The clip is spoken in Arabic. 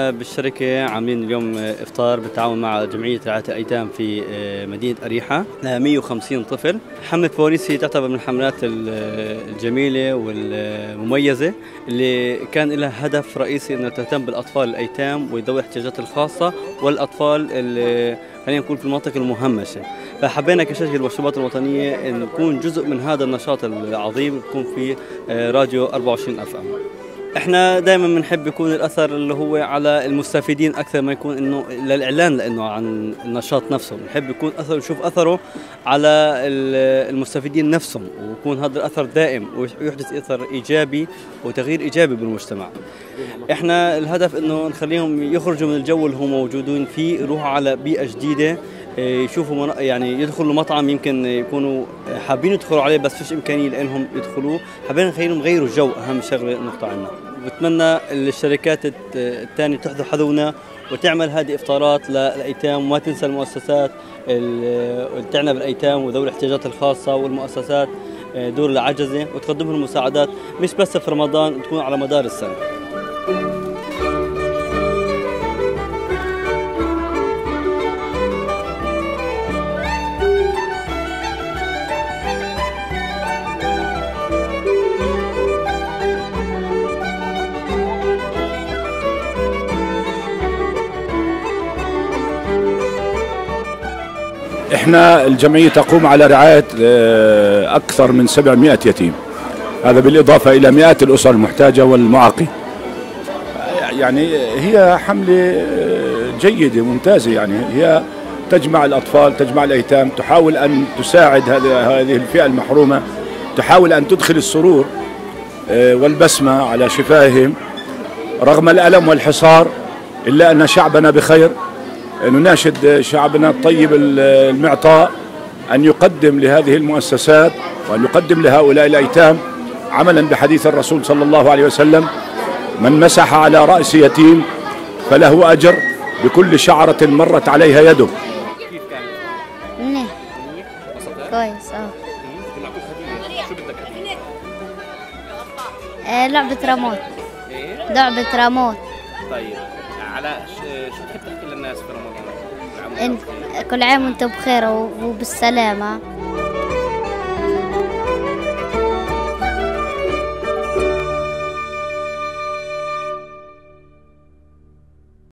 احنا بالشركة عاملين اليوم افطار بالتعاون مع جمعية رعاية الايتام في مدينة أريحة، 150 طفل. حملة فوانيس هي تعتبر من الحملات الجميلة والمميزة اللي كان لها هدف رئيسي انه تهتم بالاطفال الايتام وذوي الاحتياجات الخاصة والاطفال اللي خلينا نقول في المناطق المهمشة. فحبينا كشركة المشروبات الوطنية أن نكون جزء من هذا النشاط العظيم، نكون في راديو 24 FM. احنا دائما بنحب يكون الاثر اللي هو على المستفيدين اكثر ما يكون انه للاعلان، لانه عن النشاط نفسه بنحب يكون اثر، نشوف اثره على المستفيدين نفسهم، ويكون هذا الاثر دائم ويحدث اثر ايجابي وتغيير ايجابي بالمجتمع. احنا الهدف انه نخليهم يخرجوا من الجو اللي هم موجودين فيه، يروحوا على بيئه جديده، يشوفوا يعني يدخلوا مطعم يمكن يكونوا حابين يدخلوا عليه بس فيش امكانيه لانهم يدخلوه، حابين نخليهم يغيروا الجو، اهم شغله نقطه عندنا. بتمنى الشركات الثانيه تحذو حذونا وتعمل هذه افطارات للايتام، وما تنسى المؤسسات اللي تعنى بالايتام وذوي الاحتياجات الخاصه والمؤسسات دور العجزه، وتقدم لهم مساعدات مش بس في رمضان، تكون على مدار السنه. احنا الجمعية تقوم على رعاية أكثر من 700 يتيم، هذا بالإضافة إلى مئات الأسر المحتاجة والمعاقين. يعني هي حملة جيدة ممتازة، يعني هي تجمع الأطفال، تجمع الأيتام، تحاول أن تساعد هذه الفئة المحرومة، تحاول أن تدخل السرور والبسمة على شفاههم رغم الألم والحصار، إلا أن شعبنا بخير. نناشد شعبنا الطيب المعطاء أن يقدم لهذه المؤسسات وأن يقدم لهؤلاء الأيتام عملا بحديث الرسول صلى الله عليه وسلم: من مسح على رأس يتيم فله أجر بكل شعرة مرت عليها يده. كيف كان؟ منيح كويس. شو بدك هدية؟ لعبة ريموت. ايه؟ لعبة ريموت. طيب على شو تحب تحكي للناس في رمضان؟ كل عام وانتم بخير وبالسلامة.